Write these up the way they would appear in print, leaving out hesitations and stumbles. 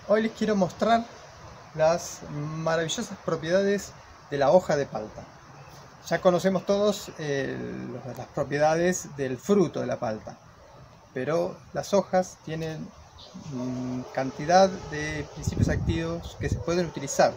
Hoy les quiero mostrar las maravillosas propiedades de la hoja de palta. Ya conocemos todos las propiedades del fruto de la palta, pero las hojas tienen cantidad de principios activos que se pueden utilizar.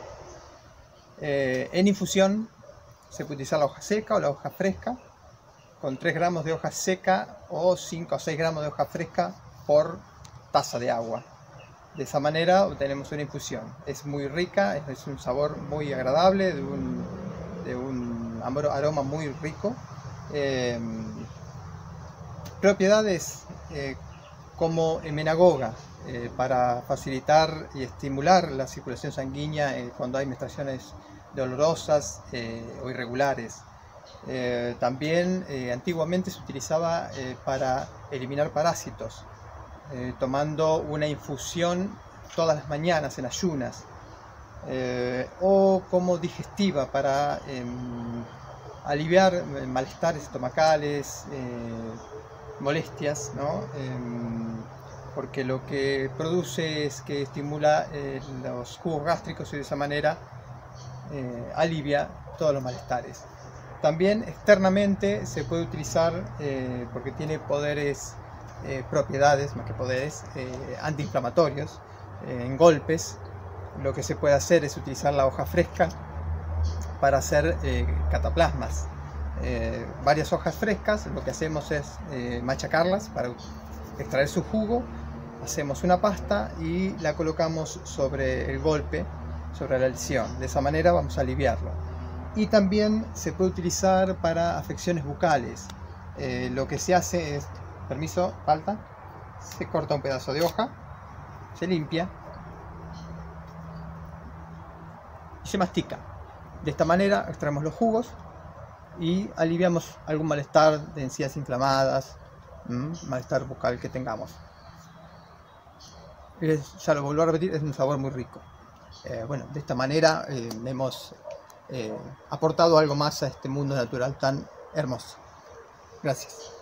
En infusión se puede utilizar la hoja seca o la hoja fresca, con 3 gramos de hoja seca o 5 o 6 gramos de hoja fresca por taza de agua. De esa manera obtenemos una infusión. Es muy rica, es un sabor muy agradable, de un aroma muy rico. Propiedades como emenagoga, para facilitar y estimular la circulación sanguínea cuando hay menstruaciones dolorosas o irregulares. También antiguamente se utilizaba para eliminar parásitos, tomando una infusión todas las mañanas en ayunas, o como digestiva para aliviar malestares estomacales, molestias, ¿no? Porque lo que produce es que estimula los jugos gástricos y de esa manera alivia todos los malestares. También externamente se puede utilizar porque tiene poderes, propiedades más que poderes, antiinflamatorios. En golpes lo que se puede hacer es utilizar la hoja fresca para hacer cataplasmas. Varias hojas frescas, lo que hacemos es machacarlas para extraer su jugo, hacemos una pasta y la colocamos sobre el golpe, sobre la lesión. De esa manera vamos a aliviarlo. Y también se puede utilizar para afecciones bucales. Lo que se hace es, permiso, falta, se corta un pedazo de hoja, se limpia y se mastica. De esta manera extraemos los jugos y aliviamos algún malestar de encías inflamadas, malestar bucal que tengamos. Ya lo vuelvo a repetir, es un sabor muy rico. Bueno, de esta manera hemos aportado algo más a este mundo natural tan hermoso. Gracias.